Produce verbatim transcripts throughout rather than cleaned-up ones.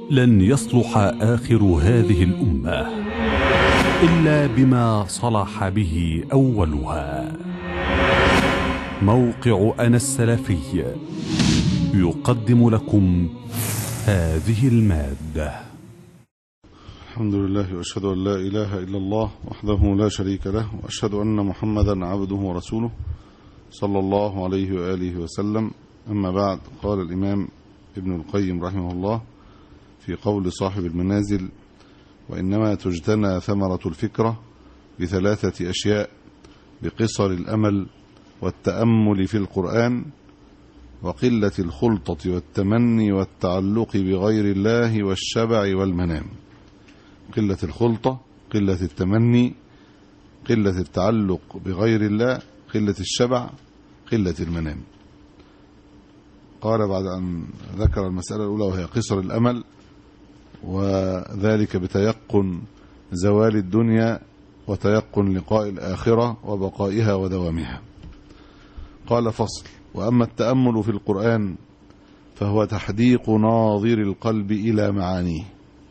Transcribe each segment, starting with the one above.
لن يصلح آخر هذه الأمة إلا بما صلح به أولها. موقع أنا السلفي يقدم لكم هذه المادة. الحمد لله، وأشهد أن لا إله إلا الله وحده لا شريك له، وأشهد أن محمدا عبده ورسوله صلى الله عليه وآله وسلم. أما بعد، قال الإمام ابن القيم رحمه الله في قول صاحب المنازل: وإنما تجتنى ثمرة الفكرة بثلاثة أشياء: بقصر الأمل، والتأمل في القرآن، وقلة الخلطة والتمني والتعلق بغير الله والشبع والمنام. قلة الخلطة، قلة التمني، قلة التعلق بغير الله، قلة الشبع، قلة المنام. قال بعد أن ذكر المسألة الأولى وهي قصر الأمل، وذلك بتيقن زوال الدنيا وتيقن لقاء الآخرة وبقائها ودوامها. قال: فصل: وأما التأمل في القرآن فهو تحديق ناظر القلب إلى معانيه،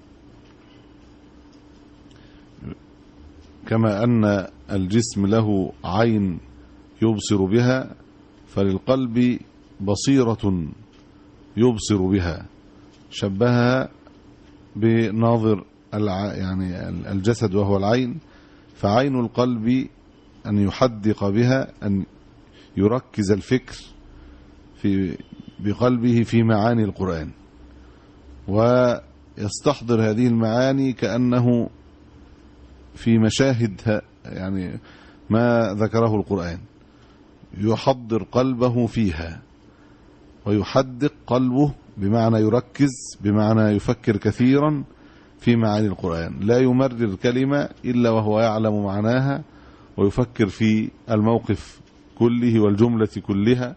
كما أن الجسم له عين يبصر بها، فللقلب بصيرة يبصر بها، شبهها بناظر يعني الجسد وهو العين، فعين القلب أن يحدق بها، أن يركز الفكر في بقلبه في معاني القرآن، ويستحضر هذه المعاني كأنه في مشاهد يعني ما ذكره القرآن، يحضر قلبه فيها ويحدق قلبه، بمعنى يركز، بمعنى يفكر كثيرا في معاني القرآن، لا يمرر كلمة إلا وهو يعلم معناها، ويفكر في الموقف كله والجملة كلها،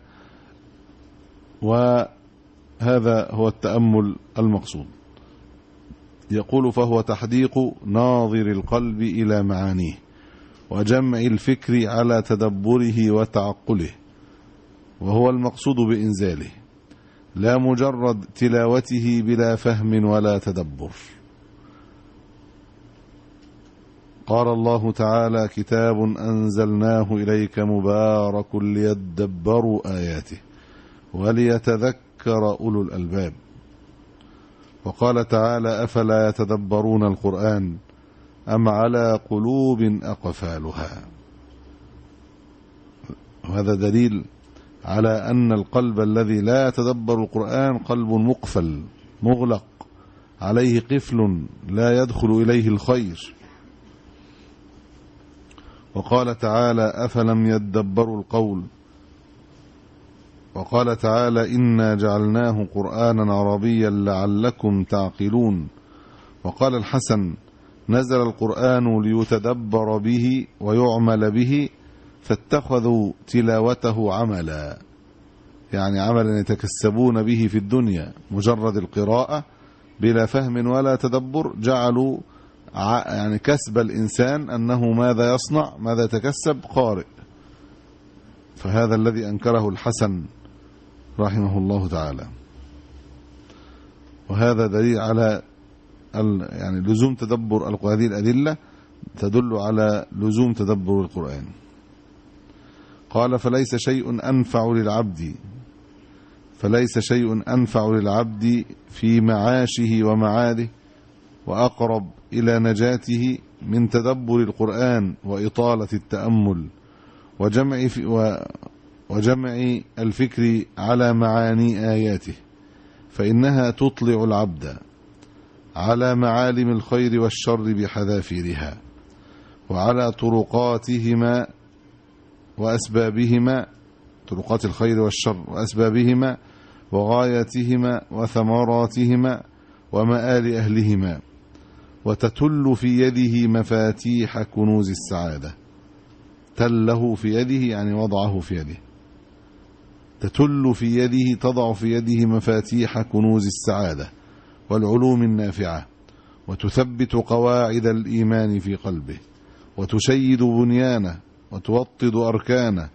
وهذا هو التأمل المقصود. يقول: فهو تحديق ناظر القلب إلى معانيه، وجمع الفكر على تدبره وتعقله، وهو المقصود بإنزاله، لا مجرد تلاوته بلا فهم ولا تدبر. قال الله تعالى: كتاب أنزلناه إليك مبارك ليدبروا آياته وليتذكر أولو الألباب. وقال تعالى: أفلا يتدبرون القرآن أم على قلوب أقفالها. وهذا دليل على أن القلب الذي لا يتدبر القرآن قلب مقفل مغلق، عليه قفل لا يدخل إليه الخير. وقال تعالى: أفلم يدبروا القول. وقال تعالى: إنا جعلناه قرآنا عربيا لعلكم تعقلون. وقال الحسن: نزل القرآن ليتدبر به ويعمل به، فاتخذوا تلاوته عملا، يعني عملا يتكسبون به في الدنيا، مجرد القراءة بلا فهم ولا تدبر، جعلوا يعني كسب الإنسان أنه ماذا يصنع، ماذا يتكسب، قارئ. فهذا الذي أنكره الحسن رحمه الله تعالى، وهذا دليل على يعني لزوم تدبر القرآن. هذه الأدلة تدل على لزوم تدبر القرآن. قال: فليس شيء أنفع للعبد فليس شيء أنفع للعبد في معاشه ومعاده وأقرب إلى نجاته من تدبر القرآن وإطالة التأمل وجمع وجمع الفكر على معاني آياته، فإنها تطلع العبد على معالم الخير والشر بحذافيرها، وعلى طرقاتهما وأسبابهما، طرقات الخير والشر وأسبابهما، وغايتهما وثمراتهما ومآل أهلهما، وتتل في يده مفاتيح كنوز السعادة. تله في يده يعني وضعه في يده، تتل في يده، تضع في يده مفاتيح كنوز السعادة والعلوم النافعة، وتثبت قواعد الإيمان في قلبه، وتشيد بنيانه، وتوطد أركانه،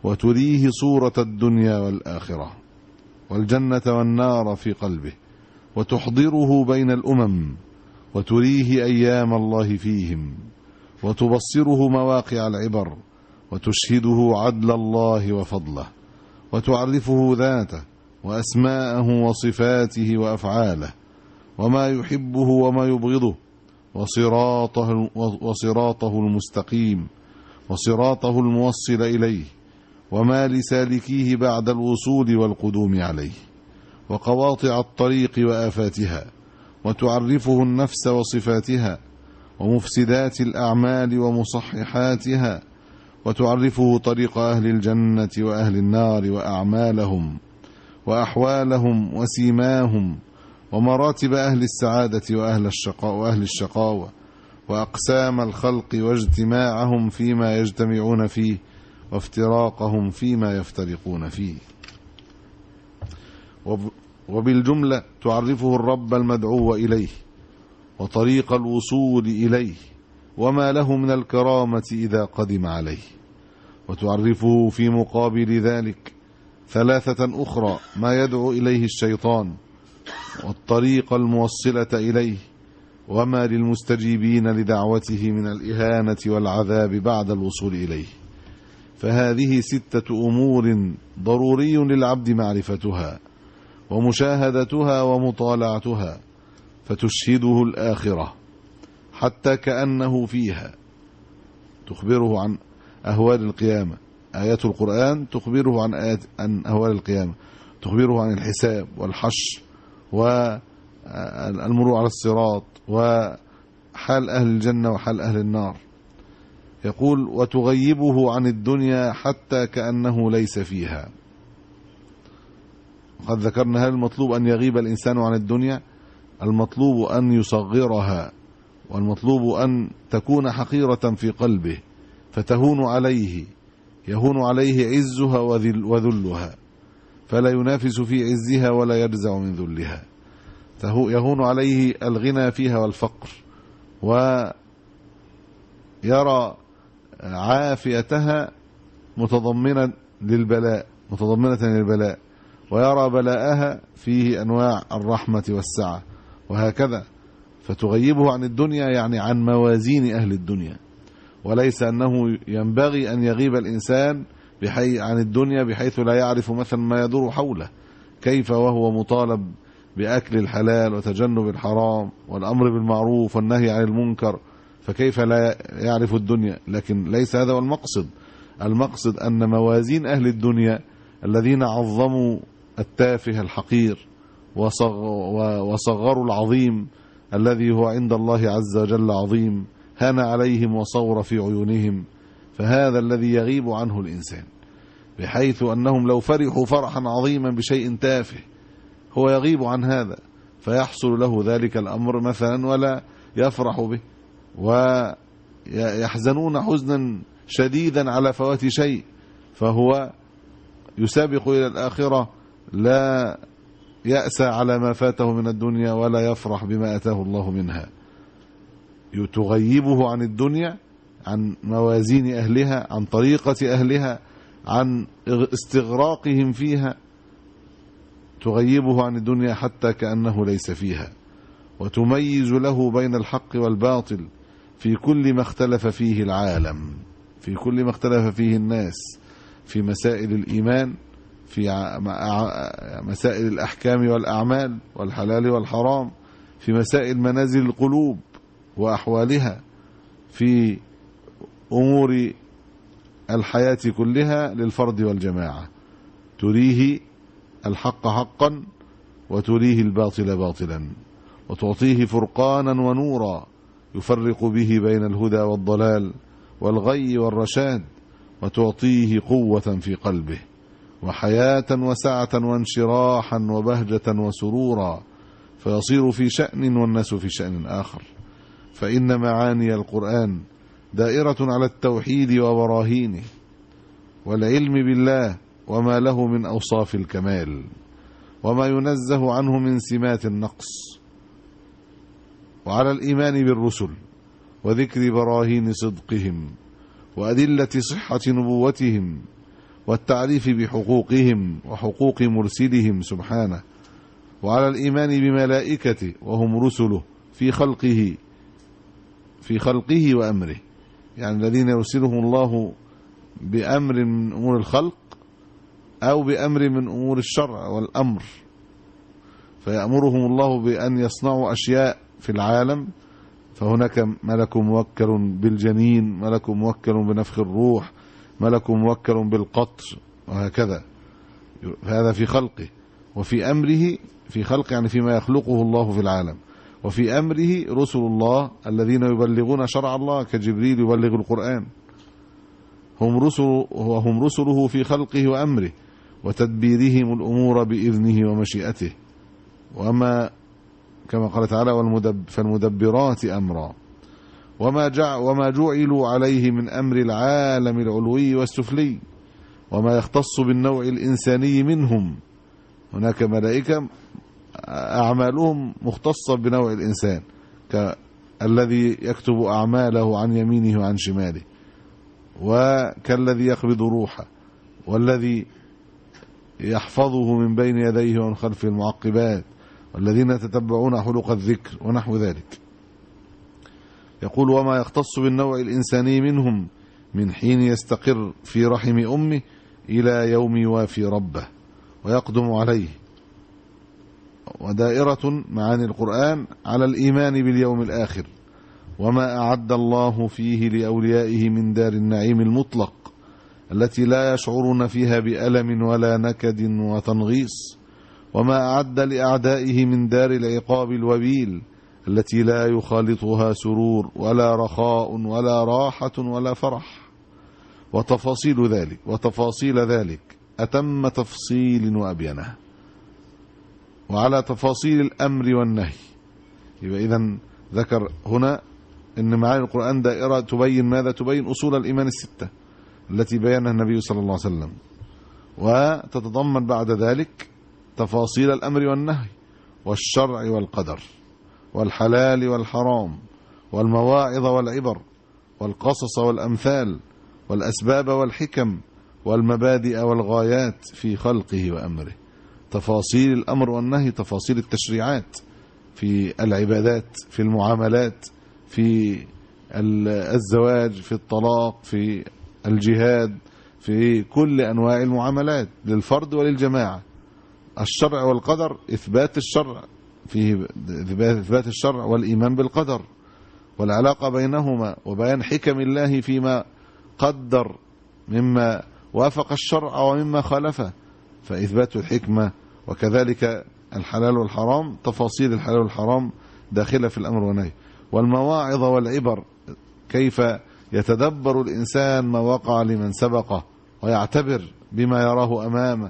وتريه صورة الدنيا والآخرة والجنة والنار في قلبه، وتحضره بين الأمم، وتريه أيام الله فيهم، وتبصره مواقع العبر، وتشهده عدل الله وفضله، وتعرفه ذاته وأسماءه وصفاته وأفعاله، وما يحبه وما يبغضه، وصراطه, وصراطه المستقيم، وصراطه الموصل إليه، وما لسالكيه بعد الوصول والقدوم عليه، وقواطع الطريق وآفاتها، وتعرفه النفس وصفاتها، ومفسدات الأعمال ومصححاتها، وتعرفه طريق أهل الجنة وأهل النار وأعمالهم وأحوالهم وسيماهم، ومراتب أهل السعادة وأهل الشقاء وأهل الشقاوة، وأقسام الخلق واجتماعهم فيما يجتمعون فيه، وافتراقهم فيما يفترقون فيه. وبالجملة تعرفه الرب المدعو إليه، وطريق الوصول إليه، وما له من الكرامة إذا قدم عليه، وتعرفه في مقابل ذلك ثلاثة أخرى ما يدعو إليه الشيطان، والطريق الموصلة إليه، وما للمستجيبين لدعوته من الإهانة والعذاب بعد الوصول إليه. فهذه ستة أمور ضروري للعبد معرفتها ومشاهدتها ومطالعتها، فتشهده الآخرة حتى كأنه فيها، تخبره عن أهوال القيامة. آيات القرآن تخبره عن, آيات عن أهوال القيامة، تخبره عن الحساب والحشر والمرور على الصراط، وحال أهل الجنة وحال أهل النار. يقول: وتغيبه عن الدنيا حتى كأنه ليس فيها. وقد ذكرنا هل المطلوب أن يغيب الإنسان عن الدنيا؟ المطلوب أن يصغرها، والمطلوب أن تكون حقيرة في قلبه فتهون عليه، يهون عليه عزها وذلها، فلا ينافس في عزها ولا يرزع من ذلها. يهون عليه الغنى فيها والفقر، ويرى عافيتها متضمنة للبلاء متضمنة للبلاء ويرى بلاءها فيه أنواع الرحمة والسعة، وهكذا. فتغيبه عن الدنيا يعني عن موازين أهل الدنيا، وليس أنه ينبغي أن يغيب الإنسان بحي عن الدنيا بحيث لا يعرف مثلا ما يدور حوله، كيف وهو مطالب بأكل الحلال وتجنب الحرام والأمر بالمعروف والنهي عن المنكر، فكيف لا يعرف الدنيا؟ لكن ليس هذا هو المقصد. المقصد أن موازين أهل الدنيا الذين عظموا التافه الحقير وصغروا العظيم الذي هو عند الله عز وجل عظيم، هان عليهم وصور في عيونهم، فهذا الذي يغيب عنه الإنسان، بحيث أنهم لو فرحوا فرحا عظيما بشيء تافه هو يغيب عن هذا، فيحصل له ذلك الأمر مثلا ولا يفرح به، ويحزنون حزنا شديدا على فوات شيء، فهو يسابق إلى الآخرة، لا يأسى على ما فاته من الدنيا ولا يفرح بما أتاه الله منها. تغيبه عن الدنيا، عن موازين أهلها، عن طريقة أهلها، عن استغراقهم فيها، تغيبه عن الدنيا حتى كأنه ليس فيها، وتميز له بين الحق والباطل في كل ما اختلف فيه العالم، في كل ما اختلف فيه الناس، في مسائل الإيمان، في مسائل الأحكام والأعمال والحلال والحرام، في مسائل منازل القلوب وأحوالها، في أمور الحياة كلها للفرد والجماعة. تريه الحق حقا وتريه الباطل باطلا، وتعطيه فرقانا ونورا يفرق به بين الهدى والضلال والغي والرشاد، وتعطيه قوة في قلبه وحياة وسعة وانشراحا وبهجة وسرورا، فيصير في شأن والناس في شأن آخر. فإن معاني القرآن دائرة على التوحيد وبراهينه والعلم بالله وما له من أوصاف الكمال وما ينزه عنه من سمات النقص، وعلى الإيمان بالرسل وذكر براهين صدقهم وأدلة صحة نبوتهم والتعريف بحقوقهم وحقوق مرسلهم سبحانه، وعلى الإيمان بملائكته وهم رسله في خلقه في خلقه وأمره، يعني الذين يرسلهم الله بأمر من أمور الخلق أو بأمر من أمور الشرع والأمر، فيأمرهم الله بأن يصنعوا أشياء في العالم، فهناك ملك موكل بالجنين، ملك موكل بنفخ الروح، ملك موكل بالقطر، وهكذا. هذا في خلقه. وفي أمره، في خلق يعني فيما يخلقه الله في العالم، وفي أمره رسل الله الذين يبلغون شرع الله كجبريل يبلغ القرآن، هم رسل وهم رسله في خلقه وأمره وتدبيرهم الأمور بإذنه ومشيئته. وما كما قال تعالى والمدب فالمدبرات أمرا، وما جع وما جعلوا عليه من أمر العالم العلوي والسفلي، وما يختص بالنوع الإنساني منهم. هناك ملائكة أعمالهم مختصة بنوع الإنسان، كالذي يكتب أعماله عن يمينه وعن شماله، وكالذي يقبض روحه، والذي يحفظه من بين يديه ومن خلفه المعقبات، والذين يتتبعون حلق الذكر ونحو ذلك. يقول وما يختص بالنوع الإنساني منهم من حين يستقر في رحم أمه إلى يوم يوافي ربه ويقدم عليه. ودائرة معاني القرآن على الإيمان باليوم الآخر، وما أعد الله فيه لأوليائه من دار النعيم المطلق التي لا يشعرون فيها بألم ولا نكد وتنغيص، وما أعد لأعدائه من دار العقاب الوبيل التي لا يخالطها سرور ولا رخاء ولا راحة ولا فرح. وتفاصيل ذلك وتفاصيل ذلك أتم تفصيل وأبينه. وعلى تفاصيل الأمر والنهي، يبقى إذن ذكر هنا أن معاني القرآن دائرة تبين ماذا؟ تبين أصول الإيمان الستة التي بينها النبي صلى الله عليه وسلم، وتتضمن بعد ذلك تفاصيل الأمر والنهي والشرع والقدر والحلال والحرام والمواعظ والعبر والقصص والأمثال والأسباب والحكم والمبادئ والغايات في خلقه وأمره. تفاصيل الأمر والنهي، تفاصيل التشريعات في العبادات، في المعاملات، في الزواج، في الطلاق، في الجهاد، في كل أنواع المعاملات للفرد وللجماعة. الشرع والقدر، إثبات الشرع، فيه إثبات الشرع والإيمان بالقدر والعلاقة بينهما، وبيان حكم الله فيما قدر مما وافق الشرع ومما خالفه، فإثبات الحكمة. وكذلك الحلال والحرام، تفاصيل الحلال والحرام داخلة في الأمر والنهي. والمواعظ والعبر، كيف يتدبر الإنسان ما وقع لمن سبقه ويعتبر بما يراه أمامه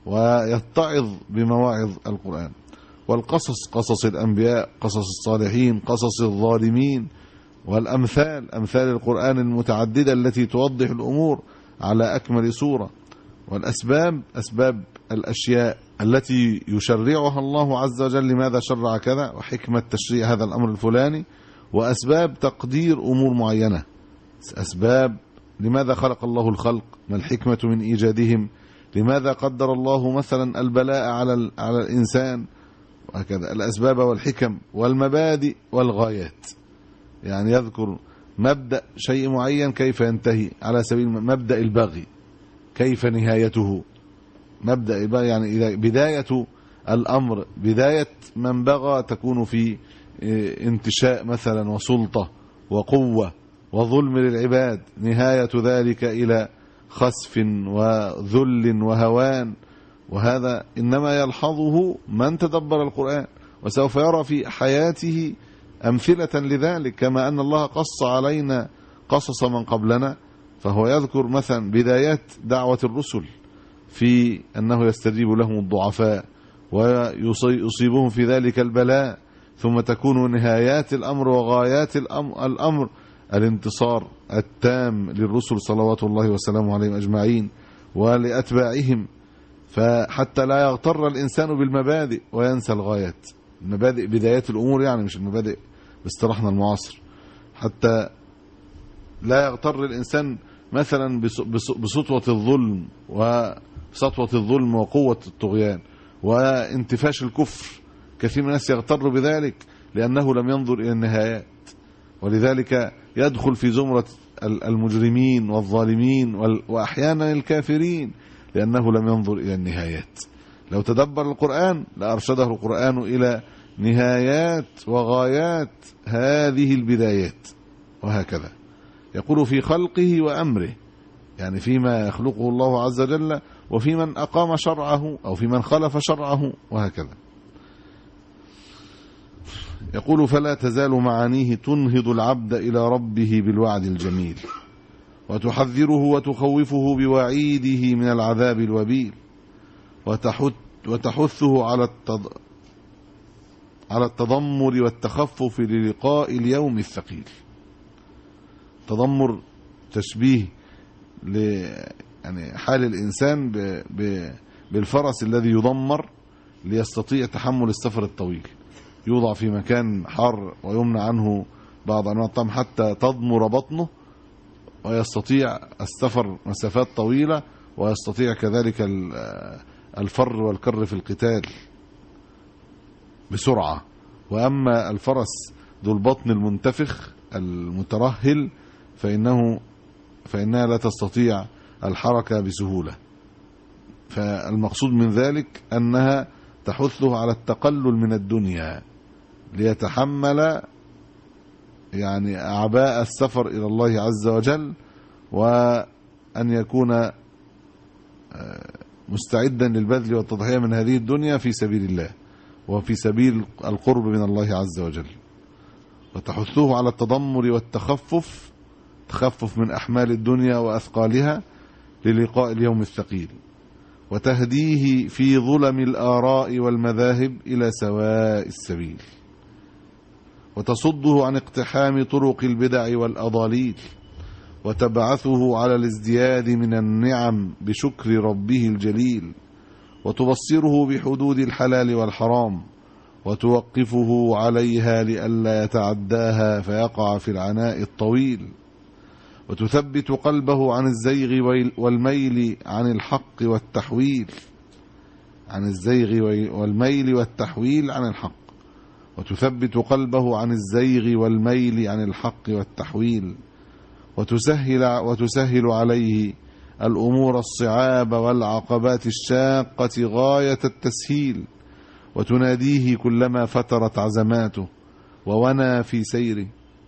ويتعظ بمواعظ القرآن. والقصص، قصص الأنبياء، قصص الصالحين، قصص الظالمين، والأمثال، أمثال القرآن المتعددة التي توضح الأمور على أكمل صورة. والأسباب، أسباب الأشياء التي يشرعها الله عز وجل، لماذا شرع كذا وحكمة تشريع هذا الأمر الفلاني. وأسباب تقدير أمور معينة، أسباب لماذا خلق الله الخلق، ما الحكمة من إيجادهم، لماذا قدر الله مثلا البلاء على على الإنسان، وهكذا. الأسباب والحكم والمبادئ والغايات، يعني يذكر مبدأ شيء معين كيف ينتهي، على سبيل مبدأ البغي كيف نهايته، مبدأ البغي يعني إذا بداية الأمر، بداية من بغى تكون في انتشاء مثلا وسلطة وقوة وظلم للعباد، نهاية ذلك إلى خسف وذل وهوان. وهذا إنما يلحظه من تدبر القرآن، وسوف يرى في حياته أمثلة لذلك، كما أن الله قص علينا قصص من قبلنا. فهو يذكر مثلا بدايات دعوة الرسل في أنه يستجيب لهم الضعفاء ويصيبهم في ذلك البلاء، ثم تكون نهايات الأمر وغايات الأمر الانتصار التام للرسل صلوات الله وسلامه عليهم أجمعين ولأتباعهم. فحتى لا يغتر الإنسان بالمبادئ وينسى الغايات. المبادئ بدايات الأمور، يعني مش المبادئ باصطلاحنا المعاصر، حتى لا يغتر الإنسان مثلا بسطوة الظلم وسطوة الظلم وقوة الطغيان، وانتفاش الكفر. كثير من الناس يغتر بذلك لأنه لم ينظر إلى النهايات، ولذلك يدخل في زمرة المجرمين والظالمين وأحيانا الكافرين لأنه لم ينظر إلى النهايات. لو تدبر القرآن لأرشده القرآن إلى نهايات وغايات هذه البدايات. وهكذا يقول في خلقه وأمره، يعني فيما يخلقه الله عز وجل وفي من أقام شرعه أو في من خلف شرعه وهكذا. يقول فلا تزال معانيه تنهض العبد إلى ربه بالوعد الجميل، وتحذره وتخوفه بوعيده من العذاب الوبيل، وتحثه على التض... على التضمر والتخفف للقاء اليوم الثقيل. تضمر تشبيه ل يعني حال الإنسان ب... ب... بالفرس الذي يضمر ليستطيع تحمل السفر الطويل، يوضع في مكان حار ويمنع عنه بعض أنواع الطعام حتى تضمر بطنه ويستطيع السفر مسافات طويلة، ويستطيع كذلك الفر والكر في القتال بسرعة. وأما الفرس ذو البطن المنتفخ المترهل فإنه فإنها لا تستطيع الحركة بسهولة. فالمقصود من ذلك أنها تحثه على التقلل من الدنيا ليتحمل يعني أعباء السفر إلى الله عز وجل، وأن يكون مستعدا للبذل والتضحية من هذه الدنيا في سبيل الله وفي سبيل القرب من الله عز وجل. وتحثه على التضمر والتخفف، تخفف من أحمال الدنيا وأثقالها للقاء اليوم الثقيل، وتهديه في ظلم الآراء والمذاهب إلى سواء السبيل، وتصده عن اقتحام طرق البدع والأضاليل، وتبعثه على الازدياد من النعم بشكر ربه الجليل، وتبصره بحدود الحلال والحرام، وتوقفه عليها لئلا يتعداها فيقع في العناء الطويل، وتثبت قلبه عن الزيغ والميل عن الحق والتحويل عن الزيغ والميل والتحويل عن الحق وتثبت قلبه عن الزيغ والميل عن الحق والتحويل، وتسهل وتسهل عليه الأمور الصعاب والعقبات الشاقة غاية التسهيل، وتناديه كلما فترت عزماته وونى في سيره.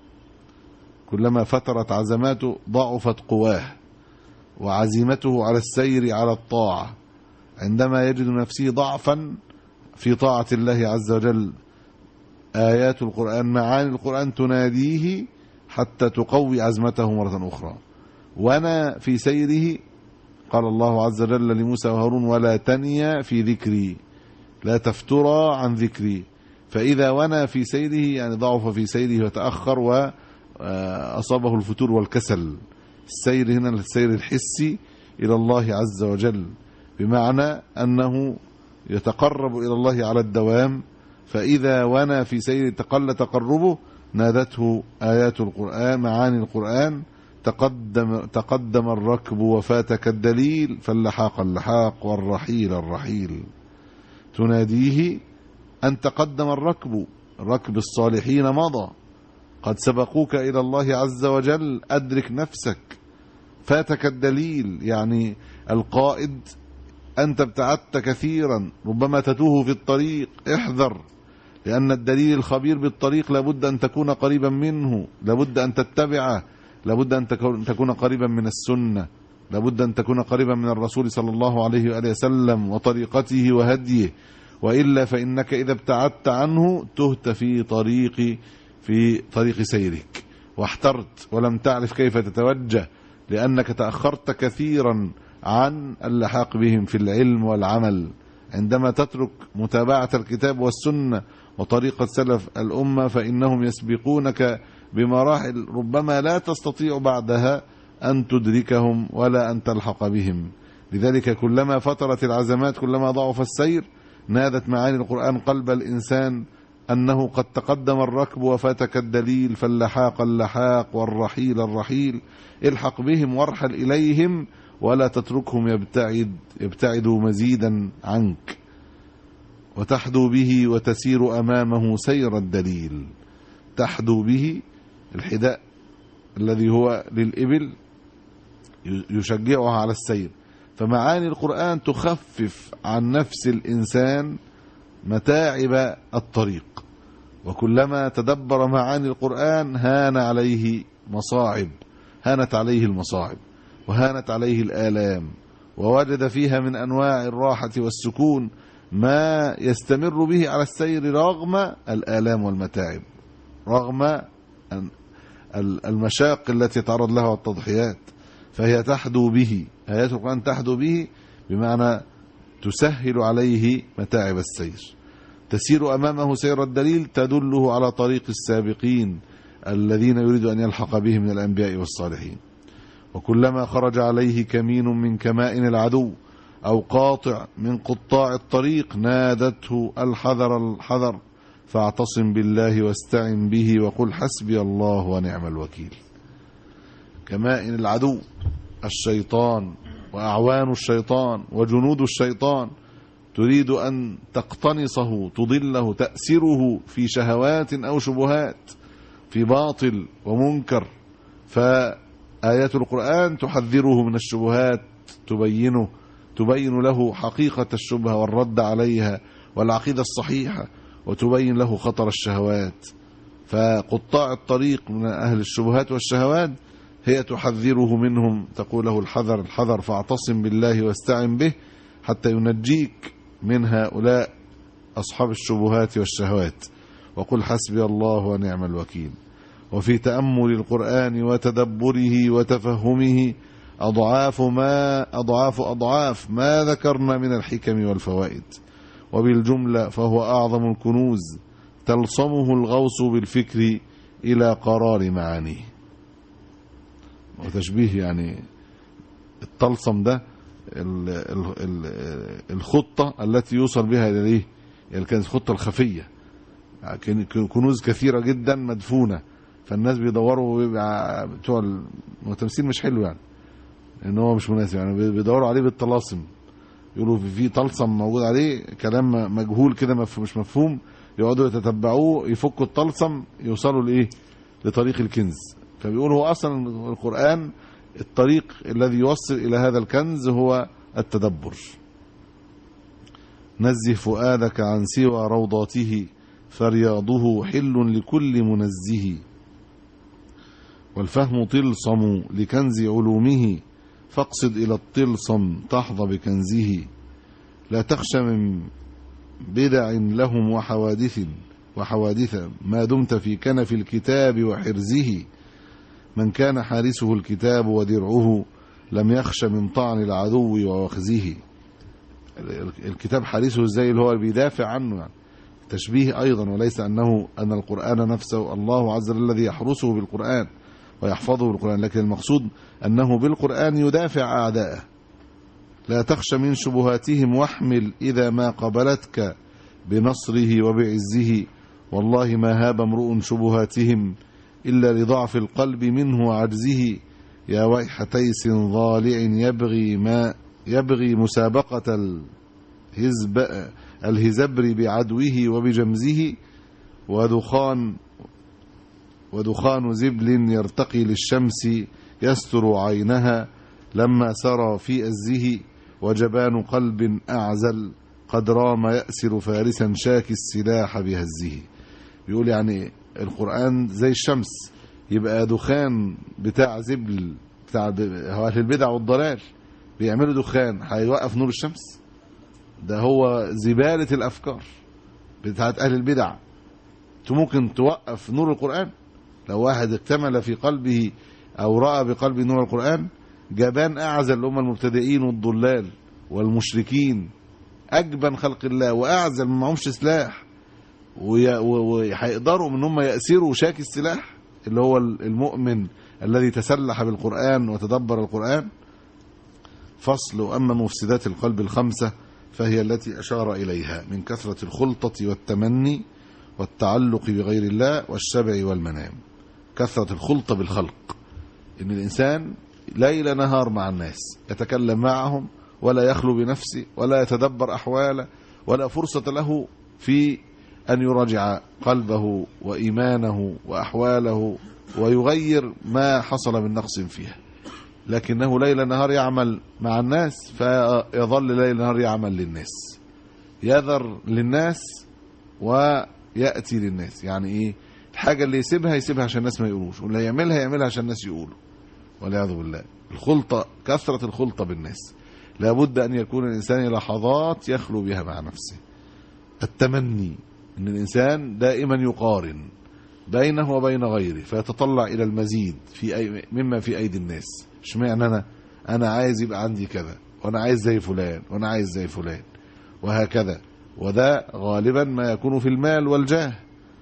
كلما فترت عزماته ضعفت قواه وعزيمته على السير على الطاعة. عندما يجد نفسه ضعفا في طاعة الله عز وجل آيات القرآن معاني القرآن تناديه حتى تقوي عزمته مرة أخرى. ونى في سيره قال الله عز وجل لموسى وهارون ولا تنيا في ذكري، لا تفترى عن ذكري. فإذا ونى في سيره يعني ضعف في سيره وتأخر وأصابه الفتور والكسل. السير هنا السير الحسي إلى الله عز وجل، بمعنى أنه يتقرب إلى الله على الدوام. فإذا ونى في سير تقل تقربه نادته آيات القرآن معاني القرآن تقدم تقدم الركب وفاتك الدليل، فاللحاق اللحاق والرحيل الرحيل. تناديه أن تقدم الركب، ركب الصالحين مضى، قد سبقوك إلى الله عز وجل، أدرك نفسك. فاتك الدليل يعني القائد، أنت ابتعدت كثيرا ربما تتوه في الطريق، احذر، لأن الدليل الخبير بالطريق لابد أن تكون قريبا منه، لابد أن تتبعه، لابد أن تكون قريبا من السنة، لابد أن تكون قريبا من الرسول صلى الله عليه وآله وسلم وطريقته وهديه، وإلا فإنك إذا ابتعدت عنه تهت في طريق في طريق سيرك واحترت ولم تعرف كيف تتوجه، لأنك تأخرت كثيرا عن اللحاق بهم في العلم والعمل. عندما تترك متابعة الكتاب والسنة وطريقة سلف الأمة فإنهم يسبقونك بمراحل ربما لا تستطيع بعدها أن تدركهم ولا أن تلحق بهم. لذلك كلما فترت العزمات كلما ضعف السير نادت معاني القرآن قلب الإنسان أنه قد تقدم الركب وفاتك الدليل، فاللحاق اللحاق والرحيل الرحيل. الحق بهم وارحل إليهم ولا تتركهم يبتعد يبتعدوا مزيدا عنك. وتحدو به وتسير أمامه سير الدليل. تحدو به الحداء الذي هو للإبل يشجعها على السير، فمعاني القرآن تخفف عن نفس الإنسان متاعب الطريق، وكلما تدبر معاني القرآن هان عليه مصاعب هانت عليه المصاعب وهانت عليه الآلام، ووجد فيها من أنواع الراحة والسكون ما يستمر به على السير رغم الآلام والمتاعب، رغم المشاق التي تعرض لها والتضحيات. فهي تحدو به، آيات القرآن تحدو به بمعنى تسهل عليه متاعب السير. تسير أمامه سير الدليل، تدله على طريق السابقين الذين يريد أن يلحق به من الأنبياء والصالحين. وكلما خرج عليه كمين من كمائن العدو أو قاطع من قطاع الطريق نادته الحذر الحذر، فاعتصم بالله واستعن به وقل حسبي الله ونعم الوكيل. كمائن العدو الشيطان وأعوان الشيطان وجنود الشيطان تريد أن تقتنصه، تضله، تأسره في شهوات أو شبهات، في باطل ومنكر. فآيات القرآن تحذره من الشبهات، تبينه تبين له حقيقة الشبهة والرد عليها والعقيدة الصحيحة، وتبين له خطر الشهوات. فقطاع الطريق من أهل الشبهات والشهوات هي تحذره منهم، تقول له الحذر الحذر، فاعتصم بالله واستعن به حتى ينجيك من هؤلاء أصحاب الشبهات والشهوات، وقل حسبي الله ونعم الوكيل. وفي تأمل القرآن وتدبره وتفهمه أضعاف ما أضعاف أضعاف ما ذكرنا من الحكم والفوائد، وبالجملة فهو أعظم الكنوز تلصمه الغوص بالفكر إلى قرار معانيه. وتشبيه يعني الطلسم ده الخطة التي يوصل بها إليه، يعني كانت الخطة الخفية، كنوز كثيرة جدا مدفونة، فالناس بيدوروا بتوع التمثيل مش حلو يعني، ان هو مش مناسب، يعني بيدوروا عليه بالطلاسم، يقولوا في طلسم موجود عليه كلام مجهول كده مش مفهوم، يقعدوا يتتبعوه يفكوا الطلسم يوصلوا لايه؟ لطريق الكنز. فبيقولوا هو اصلا القرآن الطريق الذي يوصل الى هذا الكنز هو التدبر. نزه فؤادك عن سوى روضاته فرياضه حل لكل منزه، والفهم طلسم لكنز علومه فاقصد إلى الطلسم تحظى بكنزه. لا تخش من بدع لهم وحوادث وحوادث ما دمت في كنف الكتاب وحرزه. من كان حارسه الكتاب ودرعه لم يخش من طعن العدو ووخزه. الكتاب حارسه ازاي؟ اللي هو بيدافع عنه، يعني تشبيه أيضا، وليس أنه أن القرآن نفسه الله عز وجل الذي يحرسه بالقرآن ويحفظه بالقرآن، لكن المقصود أنه بالقرآن يدافع أعداءه. لا تخش من شبهاتهم واحمل إذا ما قبلتك بنصره وبعزه. والله ما هاب امرؤ شبهاتهم إلا لضعف القلب منه وعجزه. يا ويح تيس ضالع يبغي ما يبغي مسابقة الهزب الهزبر بعدوه وبجمزه. ودخان ودخان زبل يرتقي للشمس يستر عينها لما سرى في أزه. وجبان قلب أعزل قد رام يأسر فارسا شاكي السلاح بهزه. بيقول يعني القرآن زي الشمس، يبقى دخان بتاع زبل بتاع أهل البدع والضلال بيعملوا دخان هيوقف نور الشمس؟ ده هو زبالة الأفكار بتاعت أهل البدع. ممكن توقف نور القرآن؟ لو واحد اكتمل في قلبه أو رأى بقلبه نور القرآن. جبان أعزل اللي هم المبتدئين والضلال والمشركين، أجبن خلق الله وأعزل ما معهمش سلاح، وهيقدروا من هم يأسروا شاكي السلاح اللي هو المؤمن الذي تسلح بالقرآن وتدبر القرآن. فصل. وأما مفسدات القلب الخمسة فهي التي أشار إليها من كثرة الخلطة والتمني والتعلق بغير الله والشبع والمنام. كثرة الخلطة بالخلق، إن الإنسان ليل نهار مع الناس، يتكلم معهم ولا يخلو بنفسه ولا يتدبر أحواله ولا فرصة له في أن يراجع قلبه وإيمانه وأحواله ويغير ما حصل من نقص فيها، لكنه ليل نهار يعمل مع الناس فيظل ليل نهار يعمل للناس، يذر للناس ويأتي للناس. يعني إيه؟ الحاجة اللي يسيبها يسيبها عشان الناس ما يقولوش، واللي يعملها يعملها عشان الناس يقولوا، والعياذ بالله. الخلطة، كثرة الخلطة بالناس، لابد أن يكون الإنسان لحظات يخلو بها مع نفسه. التمني، أن الإنسان دائما يقارن بينه وبين غيره فيتطلع إلى المزيد في أي مما في أيدي الناس. اشمعنى أنا أنا عايز يبقى عندي كذا، وأنا عايز زي فلان، وأنا عايز زي فلان، وهكذا. وده غالبا ما يكون في المال والجاه.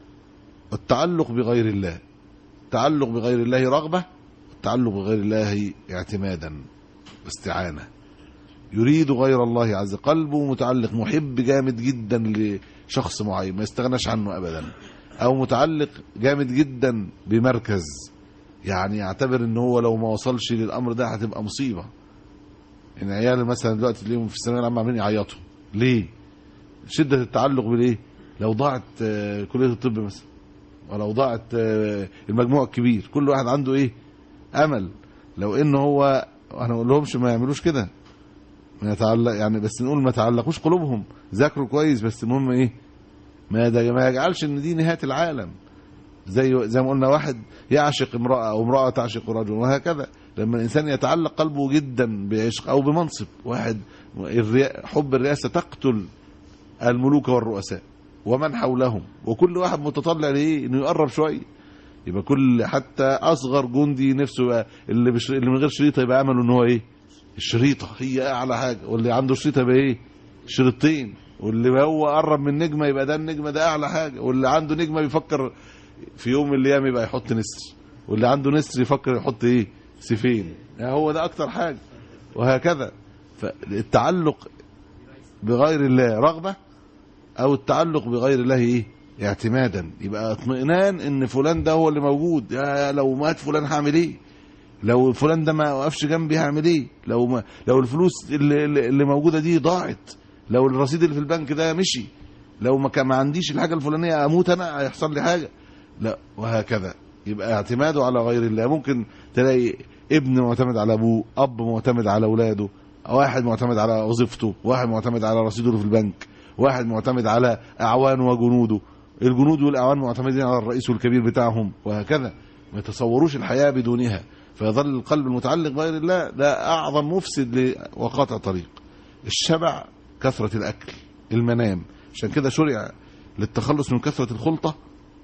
التعلق بغير الله، التعلق بغير الله رغبة، التعلق بغير الله اعتمادا واستعانة. يريد غير الله عز وجل، قلبه متعلق، محب جامد جدا لشخص معين ما يستغناش عنه أبدا، أو متعلق جامد جدا بمركز، يعني يعتبر ان هو لو ما وصلش للأمر ده هتبقى مصيبة. يعني عيال مثلا دلوقتي تلاقيهم في الثانوية العامة عاملين يعيطوا ليه؟ شدة التعلق بالايه؟ لو ضاعت كلية الطب مثلا، ولو ضاعت المجموع الكبير، كل واحد عنده ايه؟ امل. لو ان هو، انا اقول لهمش ما يعملوش كده، ما يتعلق يعني، بس نقول ما تعلقوش قلوبهم، ذاكروا كويس، بس المهم ايه؟ ما ده ما يجعلش ان دي نهاية العالم. زي زي ما قلنا، واحد يعشق امرأة او امرأة تعشق رجل، وهكذا. لما الانسان يتعلق قلبه جدا بعشق او بمنصب، واحد حب الرئاسة تقتل الملوك والرؤساء ومن حولهم، وكل واحد متطلع ليه؟ انه يقرب شويه. يبقى كل حتى اصغر جندي نفسه اللي بش... اللي من غير شريطه يبقى امله ان هو ايه؟ الشريطه هي اعلى حاجه، واللي عنده شريطه يبقى ايه؟ شريطتين، واللي هو قرب من نجمه يبقى ده النجمه ده اعلى حاجه، واللي عنده نجمه بيفكر في يوم من الايام يبقى يحط نسر، واللي عنده نسر يفكر يحط ايه؟ سيفين. يعني هو ده اكتر حاجه، وهكذا. فالتعلق بغير الله رغبه، او التعلق بغير الله ايه؟ اعتمادا. يبقى اطمئنان ان فلان ده هو اللي موجود، يا لو مات فلان هعمل ايه؟ لو فلان ده ما وقفش جنبي هعمل ايه؟ لو ما لو الفلوس اللي, اللي موجوده دي ضاعت، لو الرصيد اللي في البنك ده مشي، لو ما كان ما عنديش الحاجه الفلانيه اموت انا، هيحصل لي حاجه، لا، وهكذا. يبقى اعتماده على غير الله. ممكن تلاقي ابن معتمد على ابوه، اب معتمد على اولاده، واحد معتمد على وظيفته، واحد معتمد على رصيده اللي في البنك، واحد معتمد على اعوانه وجنوده، الجنود والاعوان معتمدين على الرئيس والكبير بتاعهم، وهكذا. ما يتصوروش الحياة بدونها، فيظل القلب المتعلق بغير الله ده اعظم مفسد وقاطع طريق. الشبع، كثرة الاكل، المنام. عشان كده شرع للتخلص من كثرة الخلطة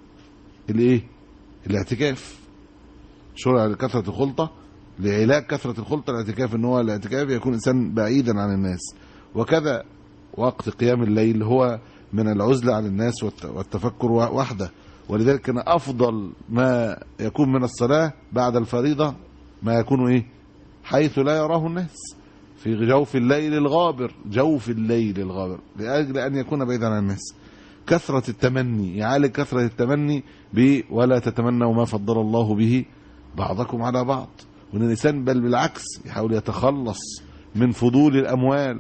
الايه؟ الاعتكاف. شرع لكثرة الخلطة، لعلاج كثرة الخلطة الاعتكاف، ان هو الاعتكاف يكون انسان بعيدا عن الناس. وكذا وقت قيام الليل هو من العزلة عن الناس والتفكر وحده. ولذلك كان أفضل ما يكون من الصلاة بعد الفريضة ما يكون إيه؟ حيث لا يراه الناس، في جوف الليل الغابر، جوف الليل الغابر، لأجل أن يكون بعيدا عن الناس. كثرة التمني، يعالج كثرة التمني ب ولا تتمنوا ما فضل الله به بعضكم على بعض. وأن الإنسان بل بالعكس يحاول يتخلص من فضول الأموال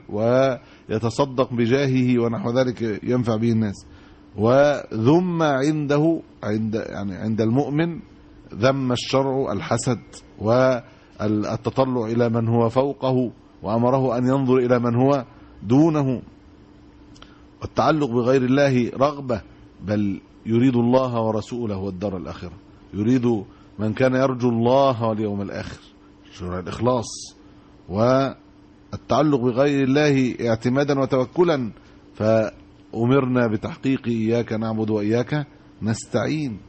ويتصدق بجاهه ونحو ذلك ينفع به الناس. وذم عنده عند يعني عند المؤمن ذم الشرع الحسد والتطلع إلى من هو فوقه، وأمره أن ينظر إلى من هو دونه. والتعلق بغير الله رغبة، بل يريد الله ورسوله والدار الآخرة، يريد من كان يرجو الله واليوم الآخر، شرع الإخلاص. والتعلق بغير الله اعتمادا وتوكلا، فأمرنا بتحقيق إياك نعبد وإياك نستعين.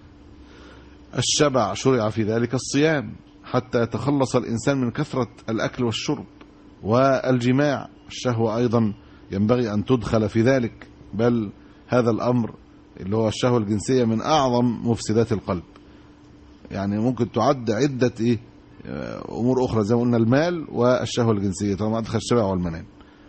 الشبع، شرع في ذلك الصيام حتى يتخلص الإنسان من كثرة الأكل والشرب. والجماع، الشهوة أيضا ينبغي أن تدخل في ذلك، بل هذا الأمر اللي هو الشهوة الجنسية من أعظم مفسدات القلب. يعني ممكن تعد عدة إيه أمور أخرى زي ما قلنا، المال والشهوة الجنسية، طالما أدخل الشبع والمنام.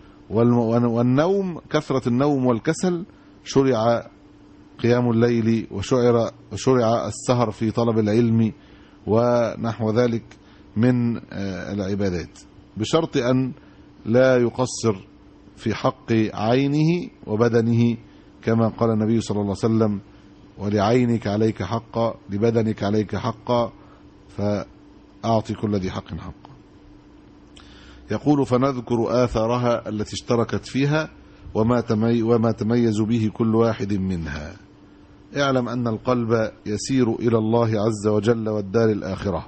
والنوم، كثرة النوم والكسل، شرع قيام الليل، وشرع وشرع السهر في طلب العلم ونحو ذلك من العبادات، بشرط أن لا يقصر في حق عينه وبدنه، كما قال النبي صلى الله عليه وسلم: ولعينك عليك حقا، لبدنك عليك حقا، فأعطي كل ذي حق حقا. يقول: فنذكر آثارها التي اشتركت فيها وما تمي وما تميز به كل واحد منها. اعلم أن القلب يسير إلى الله عز وجل والدار الآخرة،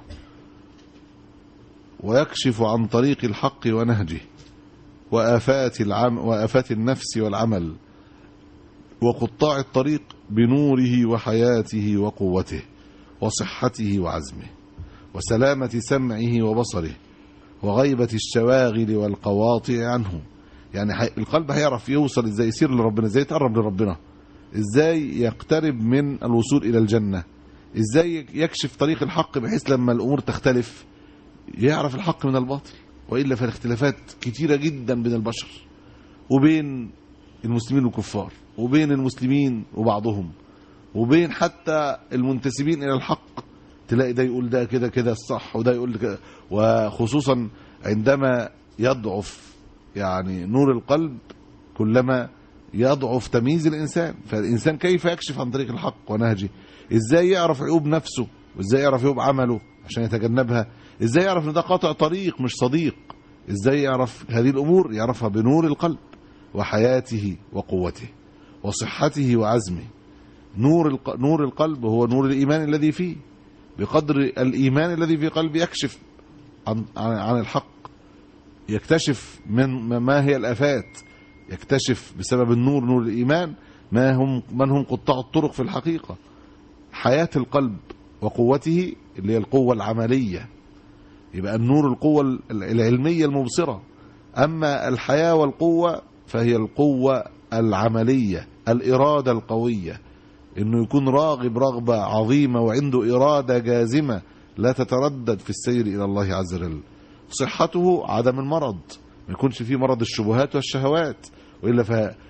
ويكشف عن طريق الحق ونهجه وآفات العم وآفات النفس والعمل وقطاع الطريق بنوره وحياته وقوته وصحته وعزمه وسلامة سمعه وبصره وغيبة الشواغل والقواطع عنه. يعني القلب هيعرف يوصل ازاي، يسير لربنا ازاي، يتقرب لربنا ازاي، يقترب من الوصول الى الجنة ازاي، يكشف طريق الحق بحيث لما الامور تختلف يعرف الحق من الباطل. وإلا فالاختلافات كتيرة جدا بين البشر وبين المسلمين والكفار وبين المسلمين وبعضهم وبين حتى المنتسبين إلى الحق، تلاقي ده يقول ده كده كده الصح وده يقول كده. وخصوصا عندما يضعف يعني نور القلب كلما يضعف تمييز الإنسان. فالإنسان كيف يكشف عن طريق الحق ونهجه؟ إزاي يعرف عيوب نفسه، وإزاي يعرف عيوب عمله عشان يتجنبها، إزاي يعرف أن ده قاطع طريق مش صديق، إزاي يعرف هذه الأمور؟ يعرفها بنور القلب وحياته وقوته وصحته وعزمه. نور الق... نور القلب هو نور الإيمان الذي فيه، بقدر الإيمان الذي في قلبه يكشف عن, عن الحق، يكتشف من ما هي الآفات، يكتشف بسبب النور نور الإيمان ما هم من هم قطاع الطرق في الحقيقة. حياة القلب وقوته اللي هي القوة العملية، يبقى النور القوة العلمية المبصرة. أما الحياة والقوة فهي القوة العملية، الإرادة القوية، إنه يكون راغب رغبة عظيمة وعنده إرادة جازمة لا تتردد في السير إلى الله عز وجل. صحته عدم المرض، ما يكونش فيه مرض الشبهات والشهوات، وإلا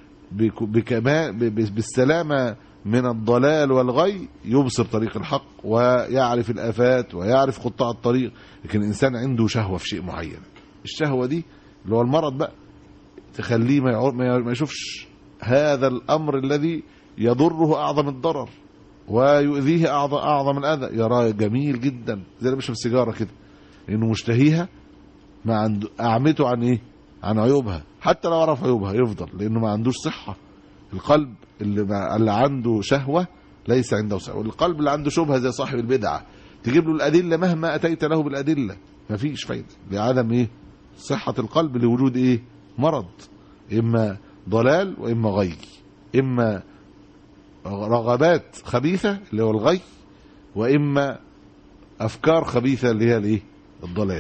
بالسلامة من الضلال والغي يبصر طريق الحق ويعرف الآفات ويعرف قطاع الطريق. لكن الإنسان عنده شهوة في شيء معين، الشهوة دي اللي هو المرض بقى تخليه ما يشوفش هذا الأمر الذي يضره أعظم الضرر ويؤذيه أعظم, أعظم الأذى، يراه جميل جدا زي اللي بيشرب سيجارة كده، لأنه مشتهيها ما عنده أعمته عن إيه؟ عن عيوبها. حتى لو عرف عيوبها يفضل، لأنه ما عندوش صحة. القلب اللي, اللي عنده شهوة ليس عنده صحة، والقلب اللي عنده شبهة زي صاحب البدعة تجيب له الأدلة مهما أتيت له بالأدلة ما فيش فايدة، لعدم إيه؟ صحة القلب، لوجود إيه؟ مرض، إما ضلال وإما غي، إما رغبات خبيثة اللي هو الغي، وإما أفكار خبيثة اللي هي الإيه؟ الضلال.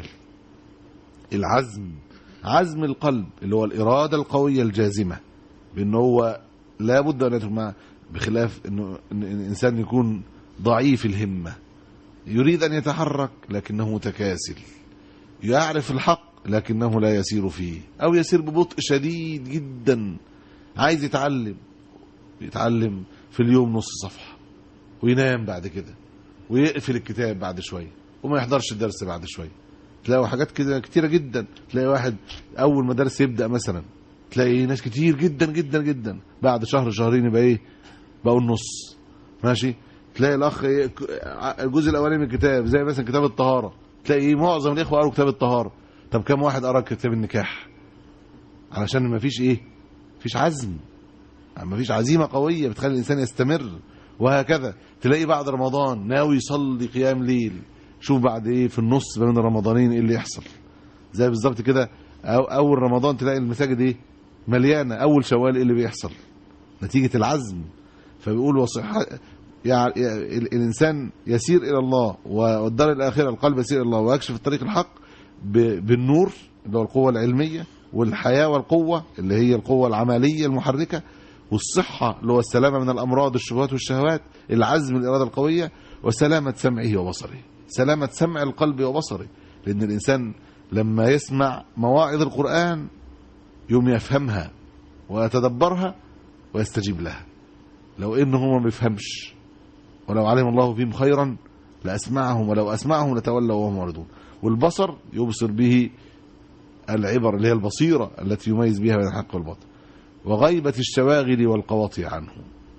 العزم، عزم القلب اللي هو الإرادة القوية الجازمة بأنه هو لا بد أن يترك، بخلاف أنه إن الإنسان يكون ضعيف الهمة، يريد أن يتحرك لكنه متكاسل، يعرف الحق لكنه لا يسير فيه، أو يسير ببطء شديد جدا. عايز يتعلم يتعلم في اليوم نص صفحة وينام بعد كده، ويقفل الكتاب بعد شوية، وما يحضرش الدرس بعد شوية. تلاقوا حاجات كده كتيرة جدا. تلاقي واحد أول ما درس يبدأ مثلا، تلاقي ناس كتير جدا جدا جدا بعد شهر شهرين يبقى إيه؟ بقوا النص ماشي. تلاقي الأخ الجزء الأولاني من الكتاب زي مثلا كتاب الطهارة، تلاقي معظم الإخوة قروا كتاب الطهارة. طب كم واحد قرأ كتاب النكاح؟ علشان ما فيش إيه؟ فيش عزم، ما فيش عزيمة قوية بتخلي الإنسان يستمر. وهكذا تلاقي بعد رمضان ناوي يصلي قيام ليل، شوف بعد إيه في النص بين الرمضانين إيه اللي يحصل. زي بالظبط كده أو أول رمضان تلاقي المساجد إيه؟ مليانة، أول شوال إيه اللي بيحصل؟ نتيجة العزم. فبيقول وصحة يعني الإنسان يسير إلى الله والدار الآخرة، القلب يسير إلى الله ويكشف الطريق الحق بالنور اللي هو القوة العلمية، والحياة والقوة اللي هي القوة العملية المحركة، والصحة اللي هو السلامة من الأمراض الشبهات والشهوات، العزم الإرادة القوية، وسلامة سمعه وبصره، سلامة سمع القلب وبصره. لأن الإنسان لما يسمع مواعظ القرآن يوم يفهمها ويتدبرها ويستجيب لها. لو إنه هو ما بيفهمش، ولو علم الله فيهم خيرا لأسمعهم ولو أسمعهم لتولوا وهم معرضون. والبصر يبصر به العبر اللي هي البصيرة التي يميز بها بين الحق والباطل. وغيبة الشواغل والقواطع عنه.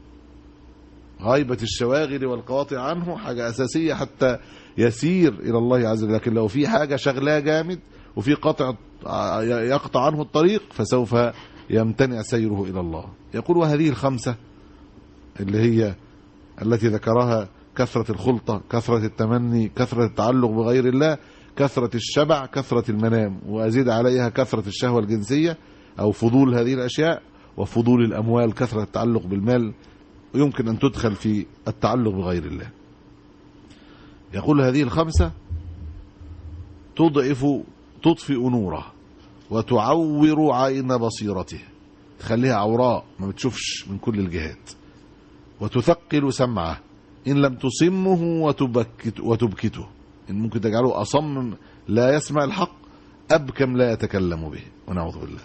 غيبة الشواغل والقواطع عنه حاجة أساسية حتى يسير إلى الله عز وجل. لكن لو في حاجة شغلاه جامد وفي قطع يقطع عنه الطريق فسوف يمتنع سيره إلى الله. يقول وهذه الخمسة اللي هي التي ذكرها: كثرة الخلطة، كثرة التمني، كثرة التعلق بغير الله، كثرة الشبع، كثرة المنام، وأزيد عليها كثرة الشهوة الجنسية أو فضول هذه الأشياء، وفضول الأموال، كثرة التعلق بالمال، ويمكن أن تدخل في التعلق بغير الله. يقول هذه الخمسة تضعف تطفئ نوره وتعور عين بصيرته، تخليها عوراء ما بتشوفش من كل الجهات، وتثقل سمعه إن لم تصمه وتبكت وتبكته، إن ممكن تجعله أصم لا يسمع الحق، أبكم لا يتكلم به، ونعوذ بالله.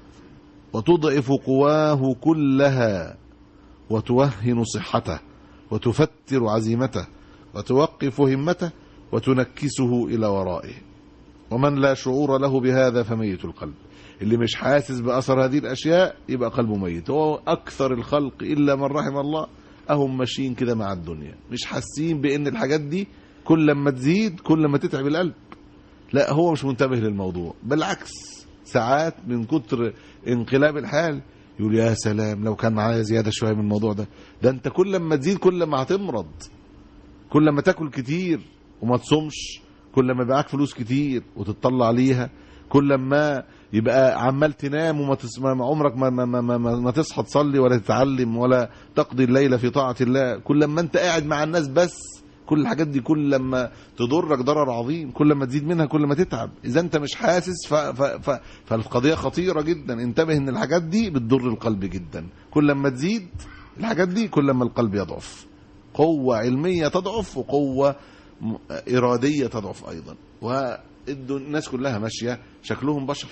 وتضعف قواه كلها وتوهن صحته وتفتر عزيمته وتوقف همته وتنكسه إلى ورائه. ومن لا شعور له بهذا فميت القلب. اللي مش حاسس بأثر هذه الأشياء يبقى قلبه ميت. هو أكثر الخلق إلا من رحم الله أهم ماشيين كده مع الدنيا، مش حاسين بأن الحاجات دي كل ما تزيد كل ما تتعب القلب. لا، هو مش منتبه للموضوع، بالعكس ساعات من كتر انقلاب الحال يقول يا سلام لو كان معايا زيادة شوية من الموضوع ده. ده انت كل ما تزيد كل ما هتمرض، كل ما تاكل كتير وما تصومش، كل ما يبقى معاك فلوس كتير وتطلع عليها، كل ما يبقى عمال تنام وما تسمع عمرك ما, ما, ما, ما, ما تصحى تصلي ولا تتعلم ولا تقضي الليلة في طاعة الله، كل ما انت قاعد مع الناس بس، كل الحاجات دي كل ما تضرك ضرر عظيم، كل ما تزيد منها كل ما تتعب. اذا انت مش حاسس ف ف ف فالقضية خطيرة جدا. انتبه ان الحاجات دي بتضر القلب جدا، كل ما تزيد الحاجات دي كل ما القلب يضعف، قوة علمية تضعف وقوة إرادية تضعف أيضا. والناس كلها ماشية شكلهم بشر،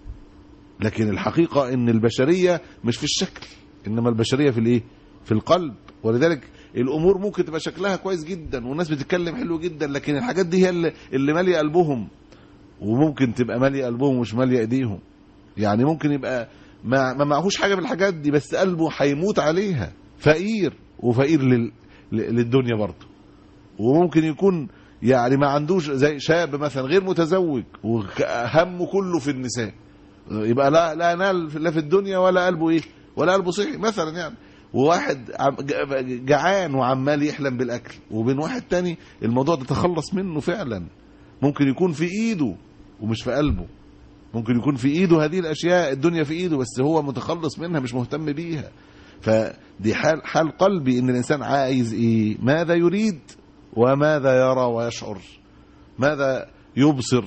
لكن الحقيقة ان البشرية مش في الشكل، انما البشرية في الايه؟ في القلب. ولذلك الامور ممكن تبقى شكلها كويس جدا والناس بتتكلم حلو جدا، لكن الحاجات دي هي اللي, اللي ماليه قلبهم، وممكن تبقى ماليه قلبهم مش ماليه ايديهم. يعني ممكن يبقى ما, ما معهوش حاجة من الحاجات دي بس قلبه هيموت عليها، فقير وفقير لل... للدنيا برضه. وممكن يكون يعني ما عندوش، زي شاب مثلا غير متزوج وهمه كله في النساء، يبقى لا لا نال لا في الدنيا ولا قلبه ايه ولا قلبه صحي مثلا يعني. وواحد جعان وعمال يحلم بالاكل، وبين واحد تاني الموضوع ده تخلص منه فعلا، ممكن يكون في ايده ومش في قلبه، ممكن يكون في ايده هذه الاشياء، الدنيا في ايده بس هو متخلص منها مش مهتم بيها. فدي حال حال قلبي، ان الانسان عايز ايه، ماذا يريد وماذا يرى ويشعر، ماذا يبصر.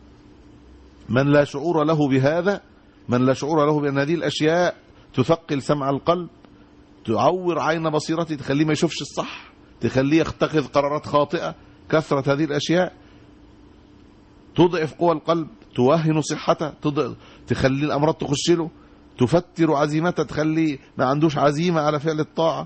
من لا شعور له بهذا، من لا شعور له بأن هذه الأشياء تثقل سمع القلب، تعور عين بصيرته، تخليه ما يشوفش الصح، تخليه يتخذ قرارات خاطئة. كثرة هذه الأشياء تضعف قوى القلب، توهن صحته، تخلي الأمراض تخش له، تفتر عزيمته، تخليه ما عندوش عزيمة على فعل الطاعة،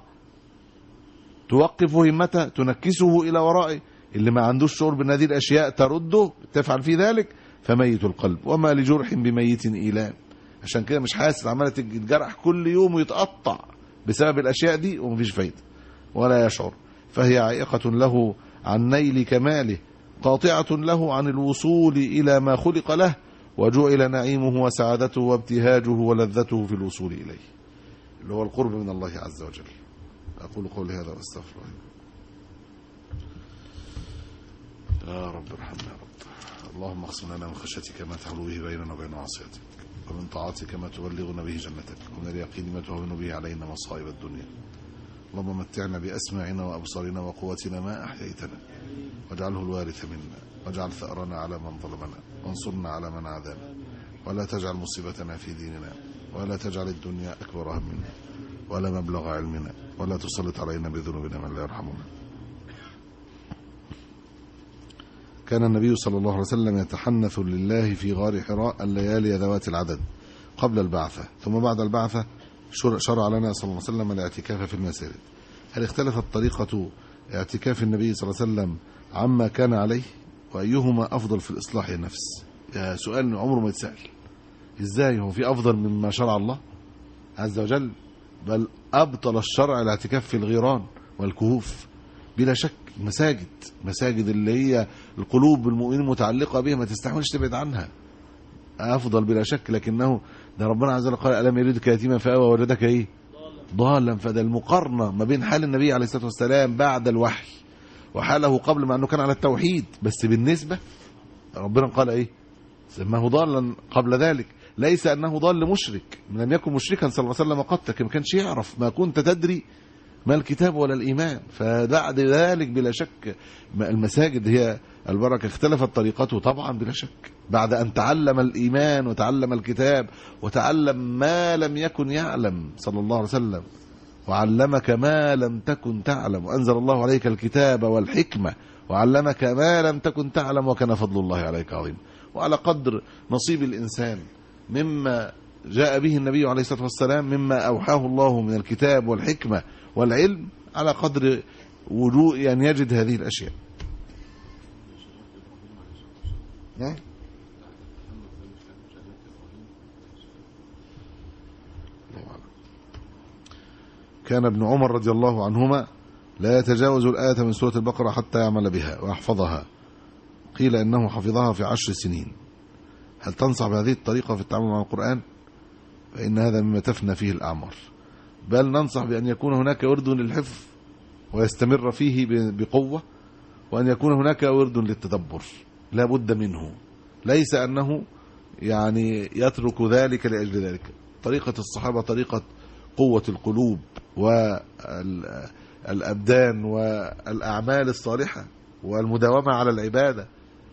توقف همته، تنكسه إلى ورائه. اللي ما عندوش شعور بأن هذه الأشياء ترده تفعل في ذلك فميت القلب. وما لجرح بميت إيلام. عشان كده مش حاسس، عمالة يتجرح كل يوم ويتقطع بسبب الأشياء دي ومفيش فايدة ولا يشعر. فهي عائقة له عن نيل كماله، قاطعة له عن الوصول إلى ما خلق له، وجعل نعيمه وسعادته وابتهاجه ولذته في الوصول إليه، اللي هو القرب من الله عز وجل. أقول قولي هذا واستغفر الله. يا رب ارحمنا يا رب. اللهم اقسم لنا من خشيتك ما تحول به بيننا وبين معصيتك، ومن طاعتك ما تبلغنا به جنتك، ومن اليقين ما تهون به علينا مصائب الدنيا. اللهم متعنا بأسماعنا وأبصارنا وقوتنا ما أحييتنا، واجعله الوارث منا، واجعل ثأرنا على من ظلمنا، وانصرنا على من عادانا، ولا تجعل مصيبتنا في ديننا، ولا تجعل الدنيا أكبر همنا ولا مبلغ علمنا، ولا تسلط علينا بذنوبنا من لا يرحمنا. كان النبي صلى الله عليه وسلم يتحنث لله في غار حراء الليالي ذوات العدد قبل البعثة، ثم بعد البعثة شرع لنا صلى الله عليه وسلم الاعتكاف في المساجد. هل اختلفت طريقة اعتكاف النبي صلى الله عليه وسلم عما كان عليه؟ وأيهما أفضل في الإصلاح النفس؟ ده سؤال عمره ما يتسأل. ازاي هو في افضل مما شرع الله عز وجل؟ بل ابطل الشرع الاعتكاف في الغيران والكهوف بلا شك. مساجد مساجد اللي هي القلوب المؤمنين متعلقة بها ما تستحملش تبعد عنها، افضل بلا شك. لكنه ده ربنا عز وجل قال الم يريدك يتيما فاوى وولدك ايه ضالا. فده المقارنة ما بين حال النبي عليه الصلاة والسلام بعد الوحي وحاله قبل، مع انه كان على التوحيد، بس بالنسبة ربنا قال ايه سماه ضالا قبل ذلك. ليس انه ضال مشرك، لم يكن مشركا صلى الله عليه وسلم قط، لكن ما كانش يعرف، ما كنت تدري ما الكتاب ولا الإيمان. فبعد ذلك بلا شك المساجد هي البركة. اختلفت طريقته طبعا بلا شك بعد أن تعلم الإيمان وتعلم الكتاب وتعلم ما لم يكن يعلم صلى الله عليه وسلم، وعلمك ما لم تكن تعلم، وأنزل الله عليك الكتاب والحكمة وعلمك ما لم تكن تعلم، وكان فضل الله عليك عظيم. وعلى قدر نصيب الإنسان مما جاء به النبي عليه الصلاة والسلام مما أوحاه الله من الكتاب والحكمة والعلم، على قدر وجوء أن يعني يجد هذه الأشياء. كان ابن عمر رضي الله عنهما لا يتجاوز الآية من سورة البقرة حتى يعمل بها ويحفظها. قيل إنه حفظها في عشر سنين. هل تنصح بهذه الطريقة في التعامل مع القرآن؟ فإن هذا مما تفنى فيه الأعمار. بل ننصح بأن يكون هناك ورد للحفظ ويستمر فيه بقوة، وأن يكون هناك ورد للتدبر لا بد منه، ليس أنه يعني يترك ذلك لأجل ذلك. طريقة الصحابة طريقة قوة القلوب والأبدان والأعمال الصالحة والمداومة على العبادة،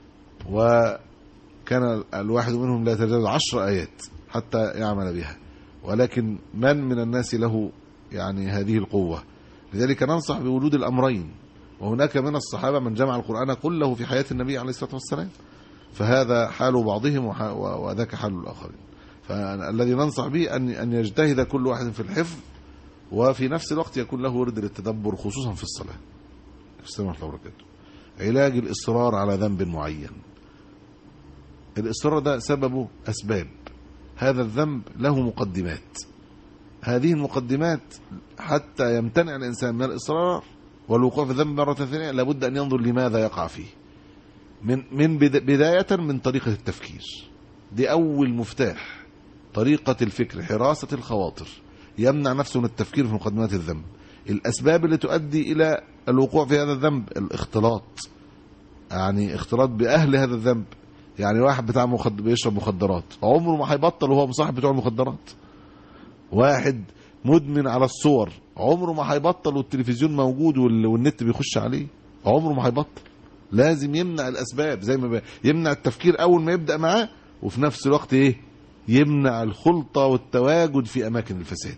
وكان الواحد منهم لا يتجاوز عشر آيات حتى يعمل بها، ولكن من من الناس له يعني هذه القوة؟ لذلك ننصح بوجود الأمرين. وهناك من الصحابة من جمع القرآن كله في حياة النبي عليه الصلاة والسلام، فهذا حال بعضهم وذاك حال الآخرين. فالذي ننصح به أن أن يجتهد كل واحد في الحفظ، وفي نفس الوقت يكون له ورد للتدبر خصوصا في الصلاة. السلام عليكم ورحمة الله وبركاته. علاج الإصرار على ذنب معين. الإصرار ده سببه أسباب. هذا الذنب له مقدمات، هذه المقدمات حتى يمتنع الإنسان من الإصرار والوقوع في الذنب مرة ثانية لابد أن ينظر لماذا يقع فيه. من من بداية من طريقة التفكير، دي أول مفتاح. طريقة الفكر، حراسة الخواطر، يمنع نفسه من التفكير في مقدمات الذنب. الأسباب اللي تؤدي إلى الوقوع في هذا الذنب، الاختلاط، يعني اختلاط بأهل هذا الذنب. يعني واحد بتاع مخد... بيشرب مخدرات عمره ما هيبطل وهو مصاحب بتوع المخدرات. واحد مدمن على الصور عمره ما هيبطل والتلفزيون موجود وال... والنت بيخش عليه، عمره ما هيبطل. لازم يمنع الأسباب، زي ما ب... يمنع التفكير أول ما يبدأ معاه، وفي نفس الوقت إيه يمنع الخلطة والتواجد في أماكن الفساد.